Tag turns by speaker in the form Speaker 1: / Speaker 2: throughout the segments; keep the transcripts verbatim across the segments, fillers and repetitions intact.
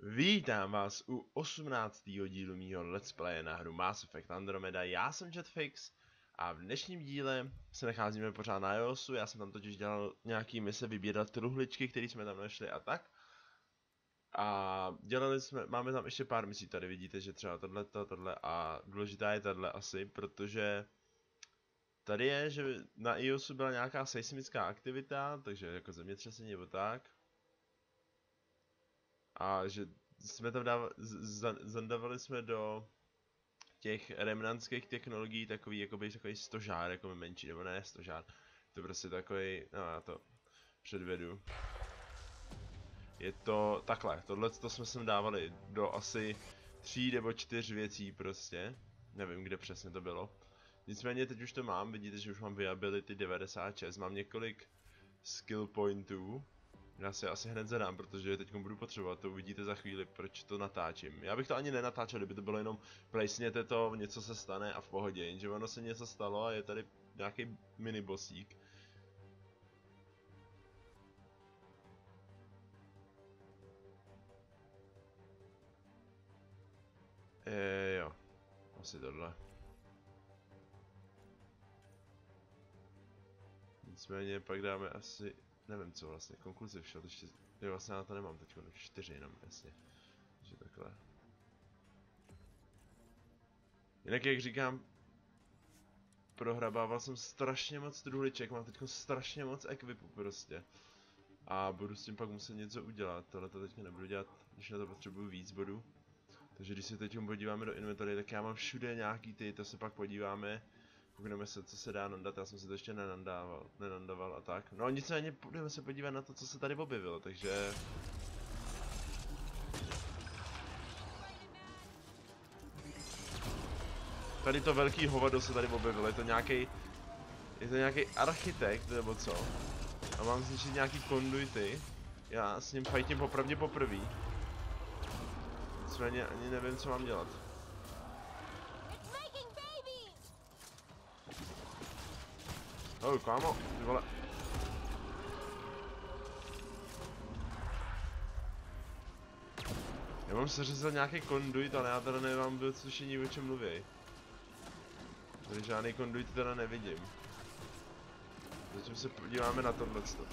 Speaker 1: Vítám vás u osmnáctého dílu mýho Let's Play na hru Mass Effect Andromeda. Já jsem Jetfix a v dnešním díle se nacházíme pořád na iOSu. Já jsem tam totiž dělal nějaký mise vybírat truhličky, které jsme tam našli a tak. A dělali jsme, máme tam ještě pár misí, tady vidíte, že třeba tohle, tohle a důležitá je tohle asi, protože tady je, že na iOSu byla nějaká seismická aktivita, takže jako zemětřesení nebo tak. A že jsme tam dávali, zandavali jsme do těch remnantských technologií takový, jakoby takový stožár, jako menší, nebo ne stožár. To je prostě takový, no já to předvedu. Je to takhle, tohle to jsme sem dávali do asi tří nebo čtyř věcí prostě. Nevím, kde přesně to bylo. Nicméně teď už to mám, vidíte, že už mám viability devadesát šest, mám několik skill pointů. Já si asi hned zadám, protože je teď budu potřebovat, to uvidíte za chvíli, proč to natáčím. Já bych to ani nenatáčel, kdyby to bylo jenom plejsněte to, něco se stane a v pohodě, jenže ono se něco stalo a je tady nějaký minibosík. Eee, jo, asi tohle. Nicméně pak dáme asi, nevím co vlastně, konkluzi všel, ještě, jo vlastně já to nemám teď, čtyři jenom, jasně. Takže takhle. Jinak jak říkám, prohrabával jsem strašně moc truhliček, mám teď strašně moc ekvipu prostě. A budu s tím pak muset něco udělat, tohle to teďka nebudu dělat, když na to potřebuju víc bodů. Takže když se teď podíváme do inventory, tak já mám všude nějaký ty, to se pak podíváme. Koukneme se, co se dá nandat, já jsem si to ještě nenandával, nenandaval a tak. No nicméně budeme se podívat na to, co se tady objevilo, takže... Tady to velký hovado se tady objevilo, je to nějaký, je to nějaký architekt nebo co? A mám zničit nějaký konduity. Já s ním fajtím popravdě poprvé. Nicméně ani nevím, co mám dělat. Oh, kámo, ty vole. Já mám seřezat nějaký konduit, ale já teda nemám vůbec slyšení, o čem mluví. Tady žádný konduit teda nevidím. Zatím se podíváme na tohleto.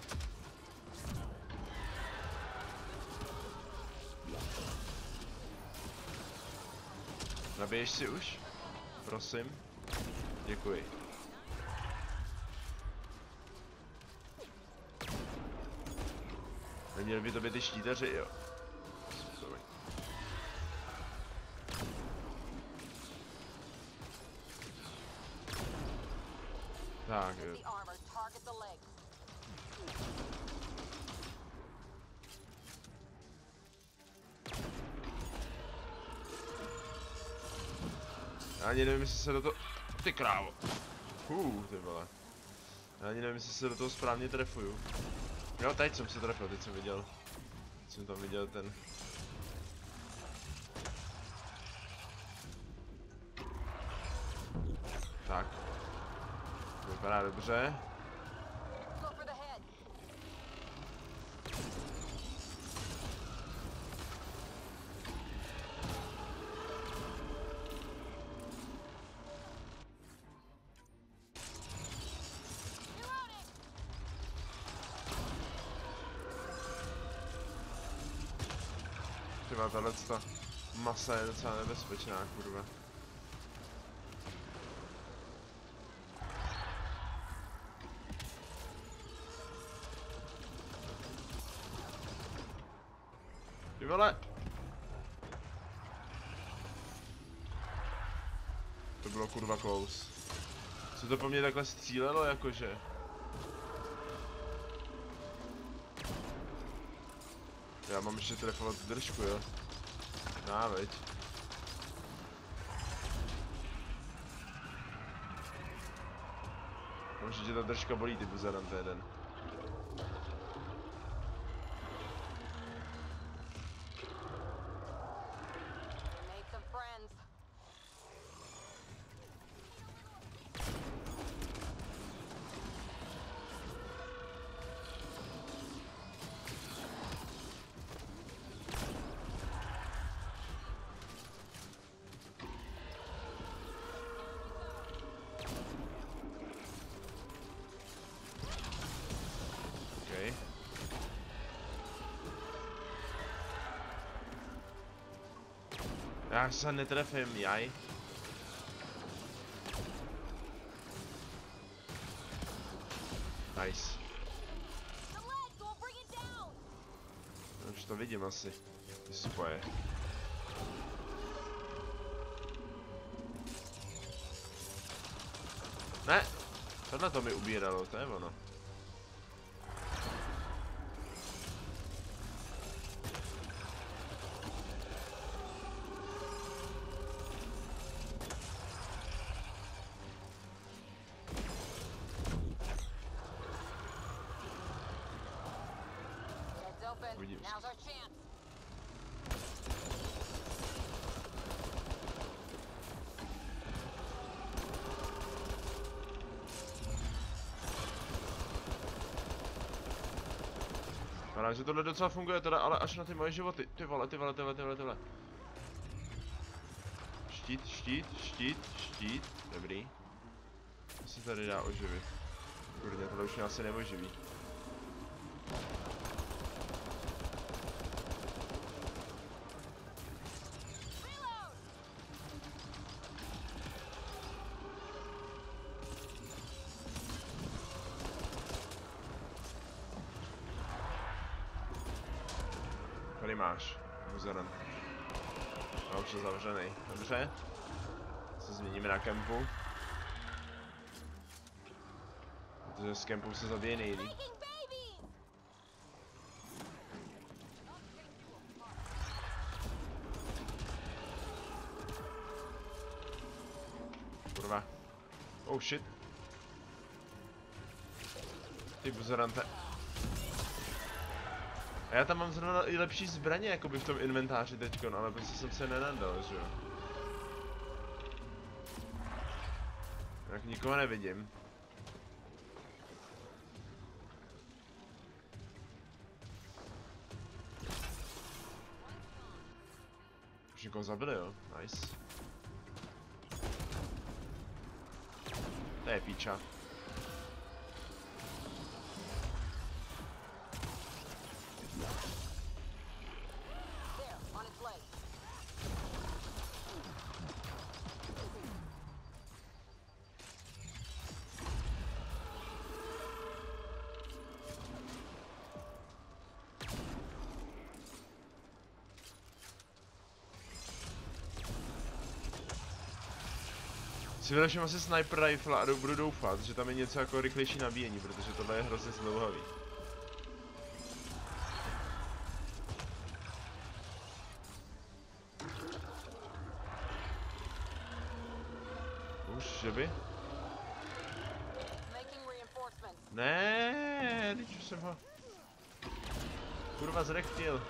Speaker 1: Nabiješ si už? Prosím. Děkuji. Neměli by to být ty štítaři, jo? Sorry. Tak, jo. Já ani nevím, jestli se do toho... Ty krávo. Hů, ty vole. Já ani nevím, jestli se do toho správně trefuju. Jo, teď jsem se trefil, teď jsem viděl. Teď jsem tam viděl ten... Tak. To vypadá dobře. Tyva, tato masa je docela nebezpečná, kurva. Ty vole! To bylo kurva close. Co to po mně takhle střílelo, jakože? Já mám ještě trefovat držku, jo?Ná, veď. Možná, že ta držka bolí, ty buzeran, to jeden. Okay. Já se netrefím, jaj. Nice. Už to vidím asi. Ty spoje. Ne! Tohle to mi ubíralo, to je ono. Uvidím. Vypadá, že tohle docela funguje teda, ale až na ty moje životy. Ty vole, ty vole, ty vole, ty vole, ty vole. Štít, štít, štít, štít. Dobrý. To se tady dá oživit. Kurde, tohle už mě asi neoživí. Tady máš, buzeran. A už je zavřený. Dobře. Se změníme na kempu. Protože z kempu se zabije nejlíp. Kurva. Oh shit. Ty buzerante. A já tam mám zrovna i lepší zbraně jakoby v tom inventáři teďkon, ale prostě jsem se nenadal, že jo. Tak nikoho nevidím. Už někoho zabili, jo? Nice. To je píča. Si vylepším asi sniper rifle a budu doufat, že tam je něco jako rychlejší nabíjení, protože tohle je hrozně zdlouhavý. Už, že by? Ne, teď už jsem ho... Kurva zrektil.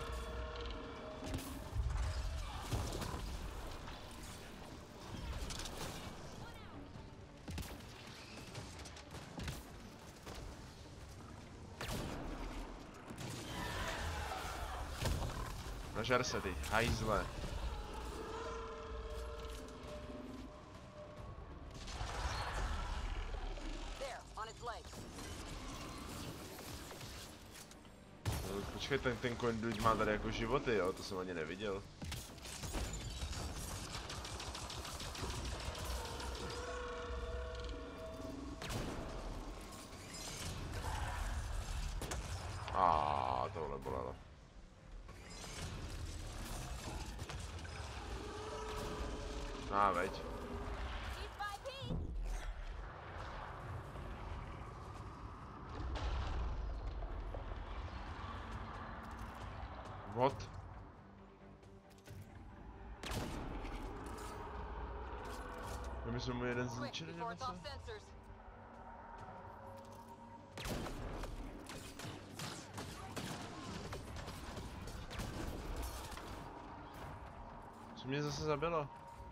Speaker 1: Nažer se ty, hajzle. No, počkej, ten, ten conduit má tady jako životy, jo, to jsem ani neviděl. A tohle bolelo. A veď. What? Já myslím, mu jeden zničili nebo co? Co mě zase zabilo?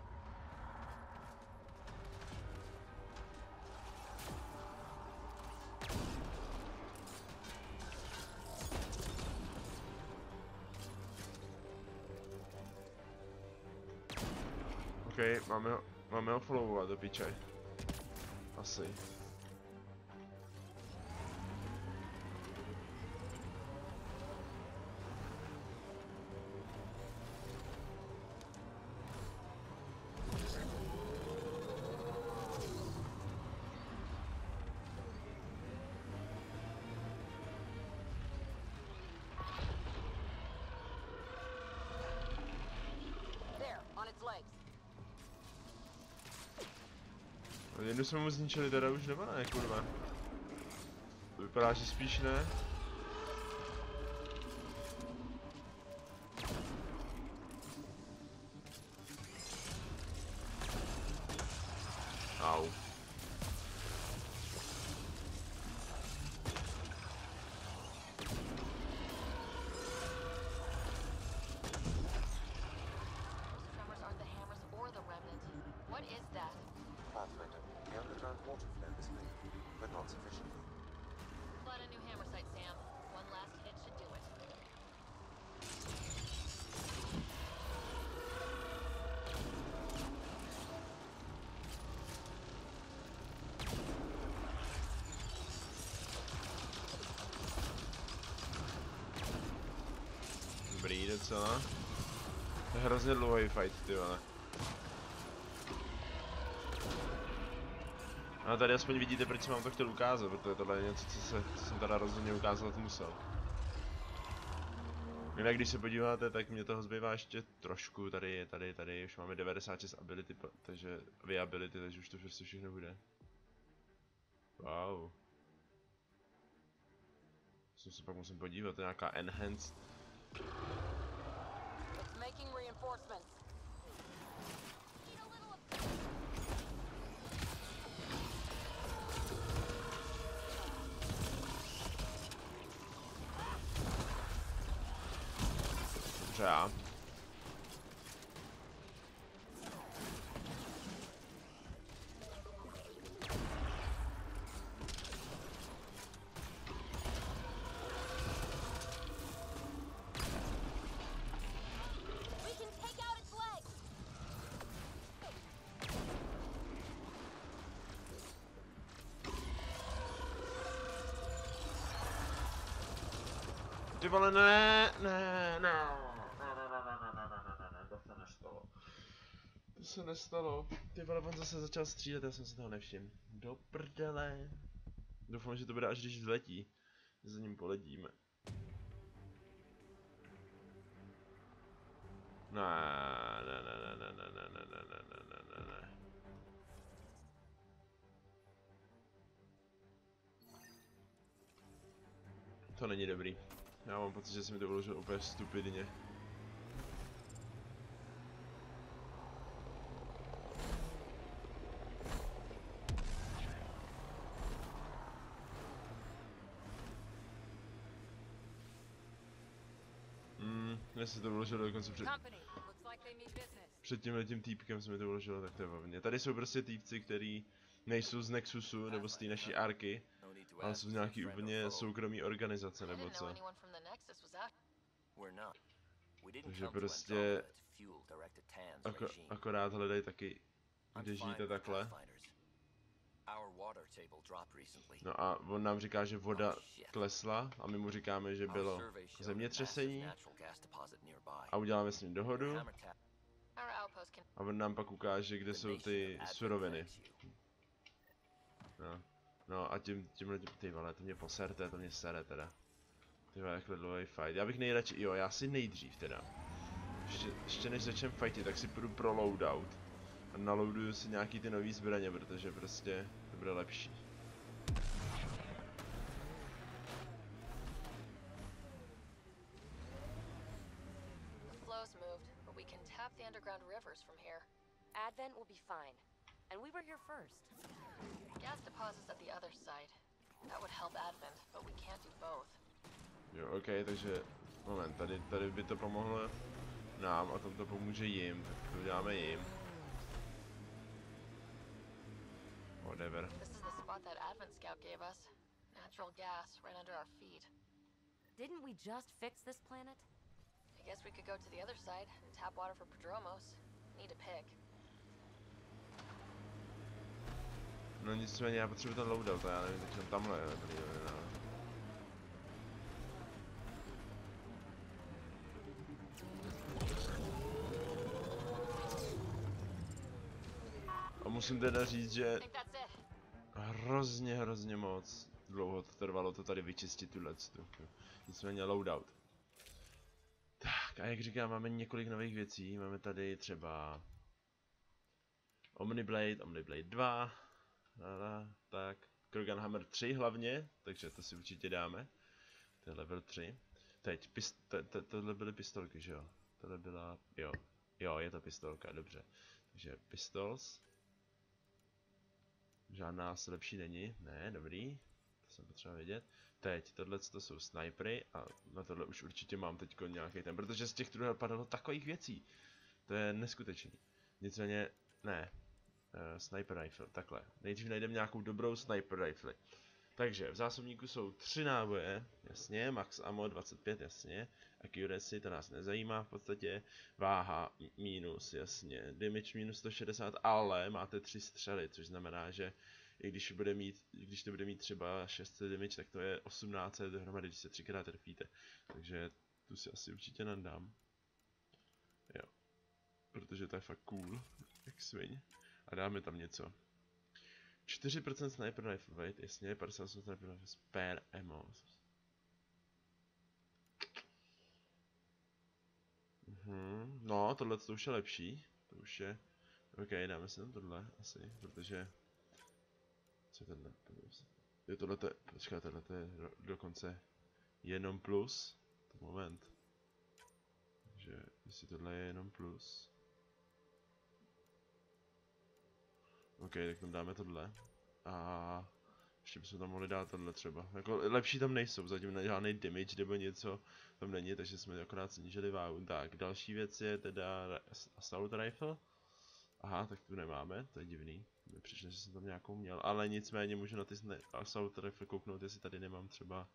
Speaker 1: OK, máme ho, máme ho followovat do piče. Asi. Jednu jsme mu zničili teda už nebo ne, kurva. To vypadá, že spíš ne. Au.
Speaker 2: Pathfinder, the underground water flow is moving, but not sufficiently.
Speaker 3: Plant a new hammer site, Sam. One last hit should do it.
Speaker 1: Dobrý docela. To je hrozně dlouhý fight, ty vole. A tady aspoň vidíte, proč jsem vám to chtěl ukázat, protože tohle je něco, co, se, co jsem teda rozhodně ukázat musel. Jinak když se podíváte, tak mě toho zbývá ještě trošku, tady, tady, tady, už máme devadesát šest ability, takže viability, takže už to prostě všechno bude. Wow. Jsem se pak musím podívat, to je nějaká enhanced.
Speaker 3: It's making reinforcements.
Speaker 1: Já. Ty vole, ne, ne, ne. To se nestalo. To se nestalo. Ty vole, on zase začal střílet, já jsem si toho nevšiml. Do prdele. Doufám, že to bude až když vzletí. Že za ním poletíme. Ne, ne, ne, ne, ne, ne, ne, ne, ne, ne, ne, ne, ne. To není dobrý. Já mám pocit, že jsem mi to uložil úplně stupidně. Hmm, já jsem to uložil dokonce před... Před tímhle tím týpkem jsem mi to uložil, tak to je vovně. Tady jsou prostě týpci, který nejsou z Nexusu, nebo z té naší arky, ale jsou z nějaký úplně soukromý organizace, nebo co. Takže prostě ako, akorát hledají taky, kde žijete takhle. No a on nám říká, že voda klesla a my mu říkáme, že bylo zemětřesení a uděláme s ním dohodu a on nám pak ukáže, kde jsou ty suroviny. No, no a tím, tímhle, ty vole, to mě poserte, to mě sere teda. Ty vole, jakhle dlouhý fight. Já bych nejradši, jo, já si nejdřív teda. Ještě, ještě než začnem fighty, tak si půjdu pro loadout. A nalouduju si nějaký ty nový zbraně, protože prostě to bude lepší.
Speaker 3: Advent will be fine. And we were here first. Gas deposits at the other site. That would help Advent, but we can't do both.
Speaker 1: Jo, ok, takže moment, tady, tady by to pomohlo nám a tam to pomůže jim, tak to děláme jim. Whatever.
Speaker 3: This is the spot that Advent Scout gave us. Natural gas right under our feet. Didn't we just fix this planet? I guess we could go to the other side and tap water for Prodromos. Need a pick.
Speaker 1: No nicméně já potřebuji ten loadout, a já nevím, tak jsem tamhle, dobrý, dobrý, no. A musím teda říct, že hrozně, hrozně moc dlouho to trvalo to tady vyčistit tuhle tu. Nicméně loadout. Tak a jak říkám, máme několik nových věcí, máme tady třeba Omniblade, Omniblade dva, A, tak, Krogan Hammer tři hlavně, takže to si určitě dáme. To je level tři. Teď, pist to, to, tohle byly pistolky, že jo? Tohle byla, jo, jo, je to pistolka, dobře. Takže pistols. Žádná asi lepší není, ne, dobrý. To jsem potřeba vědět. Teď, tohle to jsou snipery a na tohle už určitě mám teď nějaký ten, protože z těch druhých padalo takových věcí. To je neskutečný. Nicméně, ne. Uh, sniper rifle, takhle. Nejdřív najdeme nějakou dobrou sniper rifle. Takže v zásobníku jsou tři náboje, jasně, max ammo dvacet pět, jasně, accuracy, to nás nezajímá v podstatě, váha minus, jasně, damage minus sto šedesát, ale máte tři střely, což znamená, že i když, bude mít, když to bude mít třeba šest set damage, tak to je osmnáct set dohromady, když se třikrát trefíte, takže tu si asi určitě nandám, jo, protože to je fakt cool, jak sviň, a dáme tam něco. čtyři procent sniper rifle, wait, jasně, padesát osm sniper rifle, spare ammo. Mhm, no, tohle to už je lepší, to už je, ok, dáme si tam tohle, asi, protože, co je tohle, jo, tohle to je, počkej, tohle to je dokonce jenom plus, to moment, takže, jestli tohle je jenom plus, ok, tak tam dáme tohle. A ještě bychom tam mohli dát tohle třeba. Jako lepší tam nejsou, zatím na žádný damage nebo něco tam není, takže jsme akorát snížili váhu. Tak, další věc je teda assault rifle. Aha, tak tu nemáme, to je divný. Mi přišlo, že jsem tam nějakou měl, ale nicméně můžu na ty assault rifle kouknout, jestli tady nemám třeba.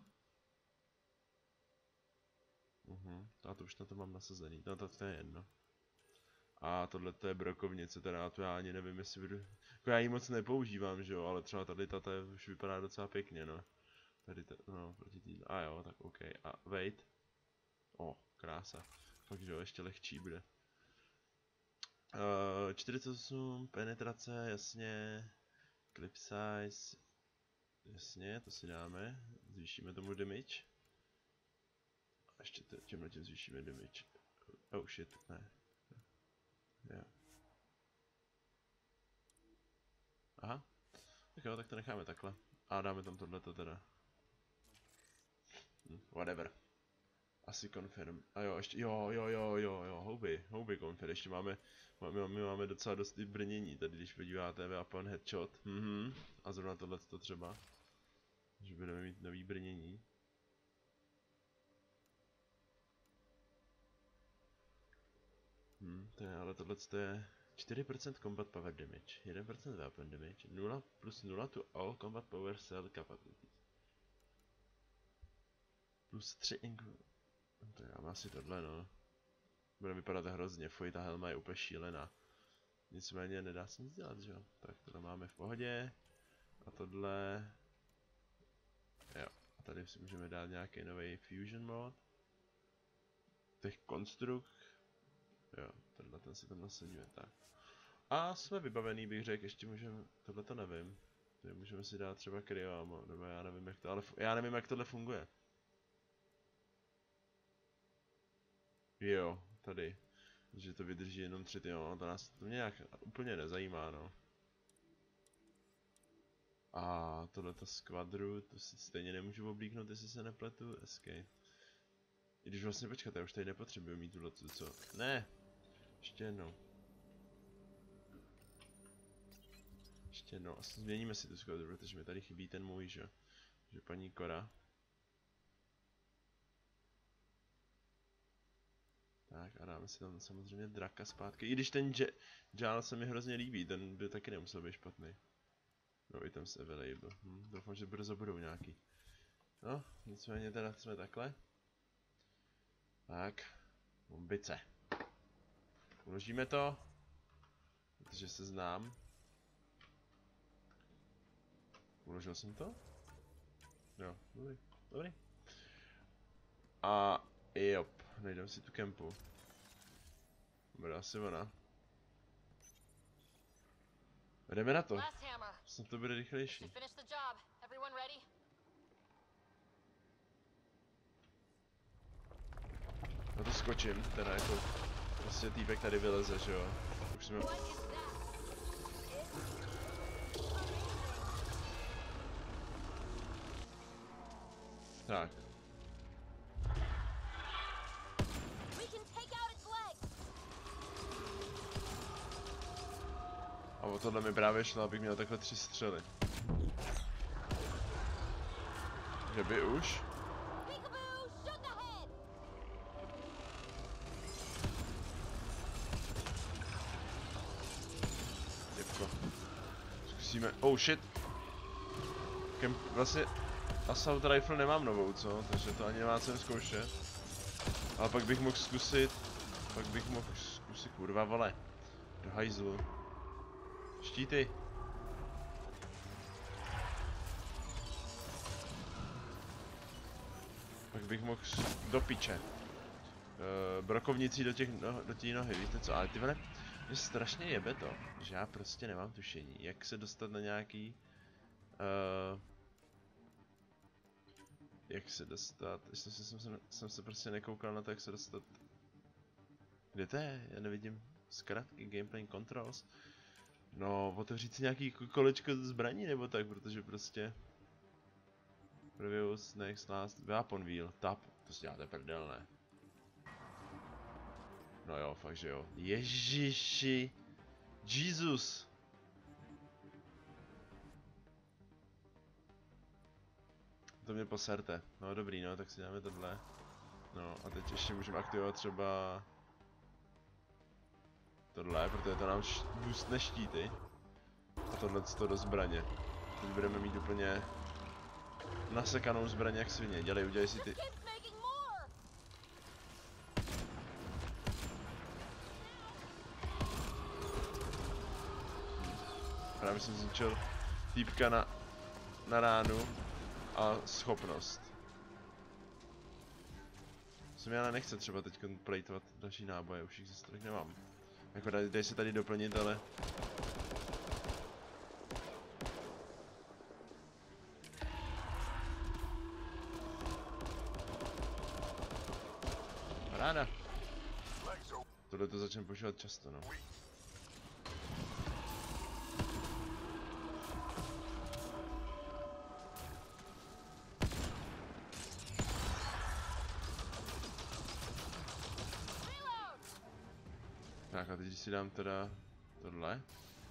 Speaker 1: Mhm, a to už na to mám nasazený, no to je jedno. A tohle to je brokovnice, teda to já ani nevím, jestli budu, jako já ji moc nepoužívám, že jo, ale třeba tady tato už vypadá docela pěkně, no. Tady to, no, proti tý, a jo, tak ok, a wait. O, krása, fakt že jo, ještě lehčí bude. Uh, čtyřicet osm, penetrace, jasně, clip size, jasně, to si dáme, zvýšíme tomu damage. A ještě tímhle tím zvýšíme damage. Oh shit, ne. Yeah. Aha. Tak jo, tak to necháme takhle. A dáme tam tohleto teda. Hm, whatever. Asi confirm. A jo, ještě, jo, jo, jo, jo, jo, houby, houby confirm. Ještě máme, my, my máme docela dost i brnění, tady když podíváte weapon headshot. Mhm. A zrovna tohleto třeba. Že budeme mít nový brnění. Hm, to je, ale tohleto je čtyři procent combat power damage, jedna procent weapon damage, nula plus nula to all combat power cell capabilities. Plus tři ink... To já mám asi tohle, no. Bude vypadat hrozně, fuj, ta helma je úplně šílená. Nicméně nedá se nic dělat, že jo. Tak tohle máme v pohodě. A tohle... Jo, a tady si můžeme dát nějaký nový fusion mod. Těch konstrukt. Jo, tenhle ten si tam nasadíme, tak. A jsme vybavený, bych řekl, ještě můžeme, tohle to nevím. Tady můžeme si dát třeba cryo, nebo já nevím jak to, ale já nevím jak tohle funguje. Jo, tady. Že to vydrží jenom tři, jo, to nás to mě nějak úplně nezajímá, no. A tohleto skvadru, to si stejně nemůžu oblíknout, jestli se nepletu, escape. I když vlastně počkat, já už tady nepotřebuji mít tuhle, co? Ne! Ještě jednou. Ještě jednou, asi změníme si tu skvadru, protože mi tady chybí ten můj, že? Že paní Cora. Tak a dáme si tam samozřejmě draka zpátky, i když ten Jal se mi hrozně líbí, ten by taky nemusel být špatný. No, items available, hm, doufám, že brzo budou nějaký. No, nicméně teda jsme takhle. Tak, bombice. Uložíme to, protože se znám. Uložil jsem to? Jo, dobrý, dobrý. A jop, najdeme si tu kempu. Bude asi ona. Jdeme na to. Snad to bude rychlejší. Na to skočím, teda jako prostě týpek tady vyleze, že jo. Už jsme... Tak.
Speaker 3: We can take out its legs.
Speaker 1: A o tohle mi právě šlo, abych měl takhle tři střely. Že by už?
Speaker 3: Peekaboo, shoot the head.
Speaker 1: Děvko. Zkusíme. Oh shit. Kem, vlastně assault rifle nemám novou, co? Takže to ani nemá cenu zkoušet. Ale pak bych mohl zkusit. Pak bych mohl zkusit, kurva vole. Do hajzlu. Štíty. Pak bych mohl do piče. Uh, brokovnicí do těch no, do té nohy, víte co? Ale ty vole, mě strašně jebe to, že já prostě nemám tušení, jak se dostat na nějaký... Uh, jak se dostat, jestli jsem, jsem, jsem se prostě nekoukal na to, jak se dostat... Kde to je? Já nevidím zkratky, gameplay controls. No, otevřít si nějaký kolečko zbraní nebo tak, protože prostě... Previous, next, last, weapon wheel, tap, to si děláte prdel, ne? No jo, fakt že jo. Ježiši. Jesus. To mě poserte. No dobrý, no, tak si dáme tohle. No a teď ještě můžeme aktivovat třeba... Tohle, protože to nám boostne štíty. A tohle to do zbraně. Teď budeme mít úplně... nasekanou zbraně jak svině. Dělej, udělej si ty... Právě jsem zničil týpka na, na ránu a schopnost. Se mi ale nechce třeba teď plejtovat další náboje, už jich zase tolik nemám. Jako dej, dej se tady doplnit, ale... Paráda. Tohle to začne používat často, no. Tak a teď si dám teda tohle.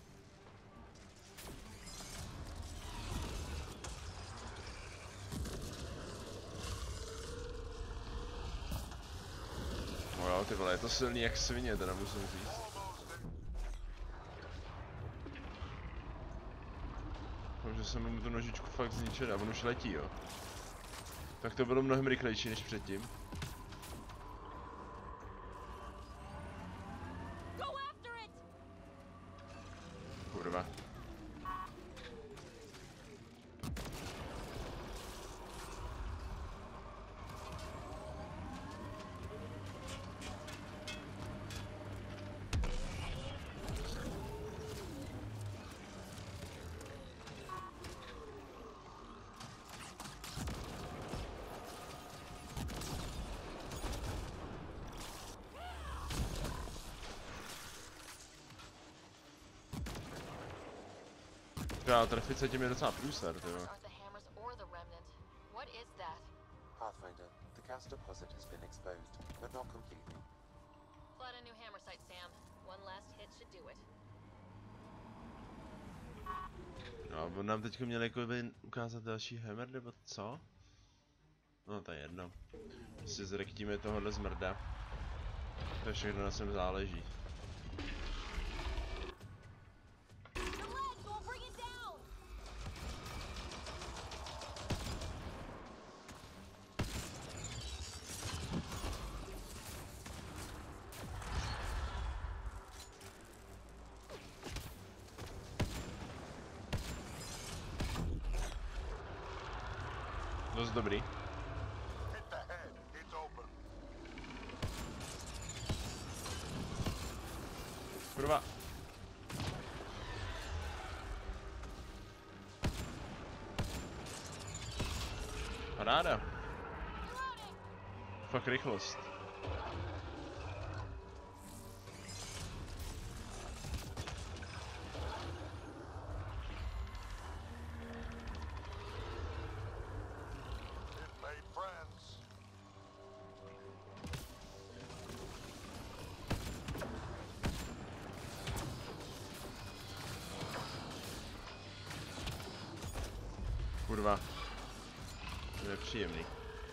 Speaker 1: No jo, ty vole, je to silný jak svině, teda musím říct. Že jsem mu tu nožičku fakt zničil a on už letí, jo. Tak to bylo mnohem rychlejší než předtím. Kurva. Já trefit se tím je docela průser, tyjo.
Speaker 2: Pathfinder, the gas deposit has been exposed, but not completely.
Speaker 3: Flood a new hammer site, Sam. One last hit should do it.
Speaker 1: No, on nám teďko měl jako by ukázat další hammer, nebo co? No, to je jedno. Si zrektíme tohohle zmrda. To je všechno na svém záleží. Dost dobrý. Kurva. Paráda. Fakt rychlost. Kurva. To je příjemný.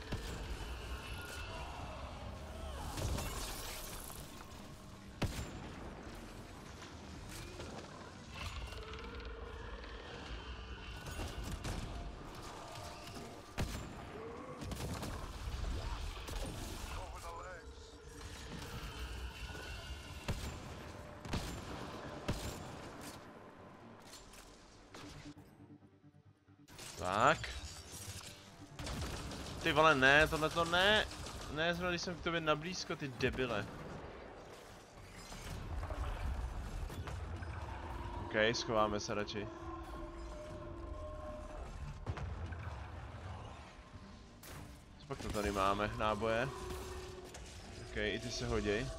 Speaker 1: Tak. Ty vole, ne, tohle to ne. Ne, zrovna když jsem k tobě nablízko, ty debile. OK, schováme se radši. Co pak to tady máme? Náboje. OK, i ty se hoděj.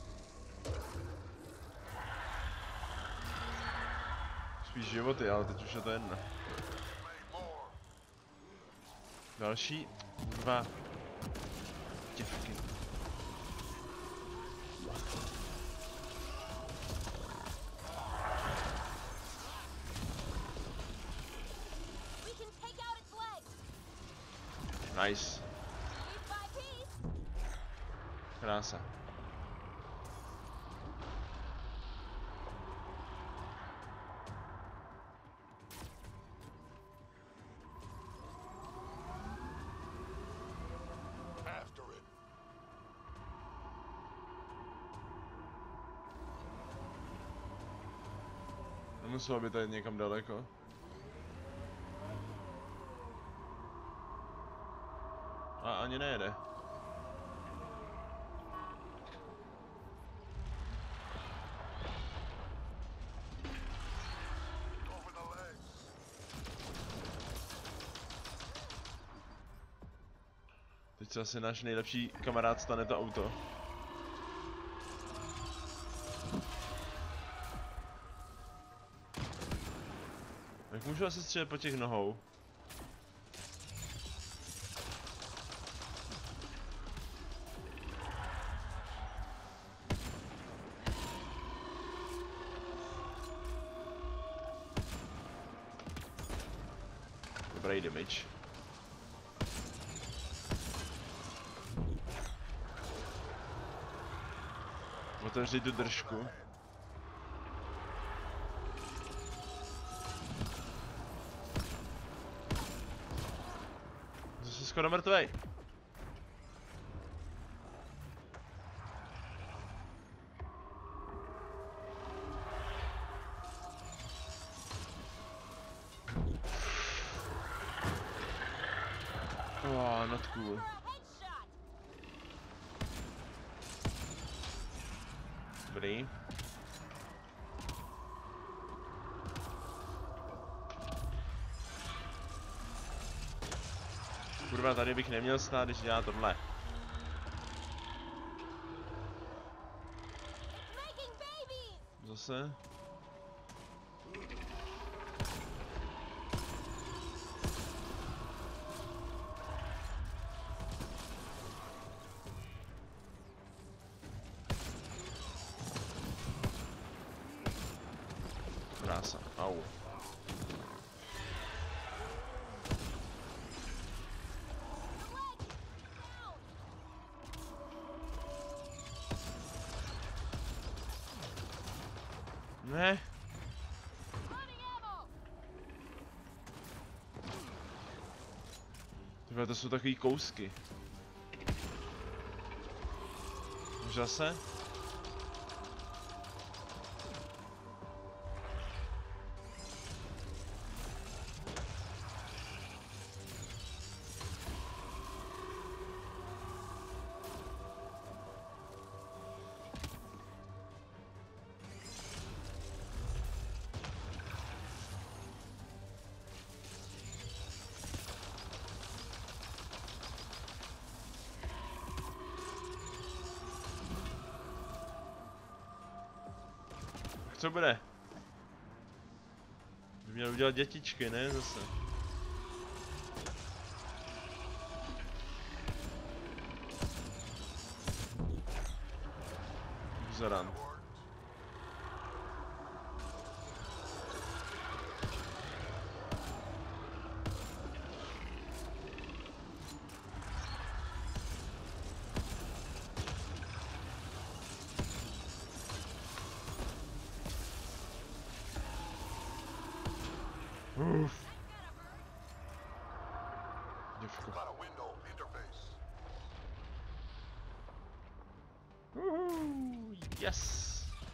Speaker 1: Spíš životy, ale teď už je to jedno. Další. Dva. Děvky. Nice. Krása. Nemuselo by to jít někam daleko. A ani nejede. Teď se asi náš nejlepší kamarád stane to auto. Jak můžu asi střílet po těch nohou? Dobrý damage. Otevři tu držku. Jsi skoro mrtvej. Oh, not cool. Dobrý. Kurva, tady bych neměl stát, když dělá tohle. Zase. Krása, au. Ne. Tyhle, to jsou takový kousky. Už zase? Co bude? By měl udělat dětičky, ne? Zase. Zaran. Yes!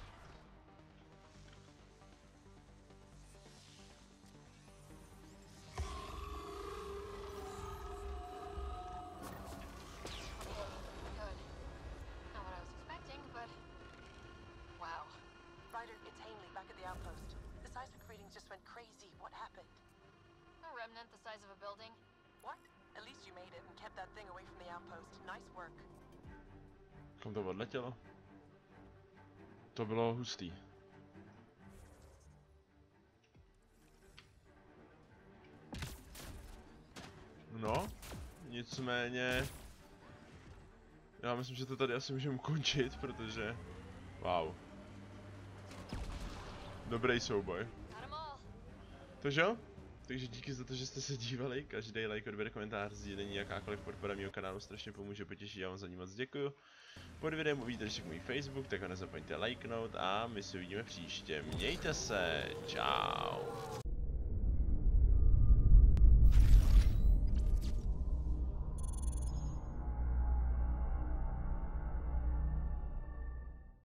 Speaker 3: Good. Not what I was expecting, but... Wow.
Speaker 4: Ryder, it's Ainley back at the outpost. The seismic readings just went crazy. What happened?
Speaker 3: A remnant the size of a building.
Speaker 4: What? At least you made it and kept that thing away from the outpost. Nice work.
Speaker 1: Kam to odletělo? To bylo hustý. No, nicméně... Já myslím, že to tady asi můžeme ukončit, protože... Wow. Dobrý souboj.
Speaker 3: Got 'em all.
Speaker 1: Takže jo? Takže díky za to, že jste se dívali. Každý like, odběr, komentář, sdílení, jakákoliv podpora mého kanálu strašně pomůže, potěší, já vám za ní moc děkuju. Pod videem uvidíte ještě můj Facebook, tak ho nezapomeňte lajknout a my se uvidíme příště. Mějte se, čau.